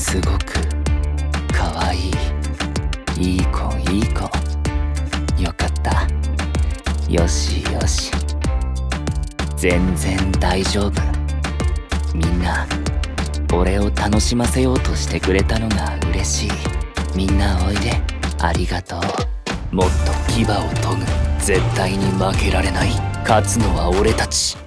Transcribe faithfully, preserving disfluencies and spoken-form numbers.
すごくかわいい。いい子いい子。よかった。よしよし。全然大丈夫。みんな俺を楽しませようとしてくれたのが嬉しい。みんなおいで。ありがとう。もっと牙を研ぐ。絶対に負けられない。勝つのは俺たち。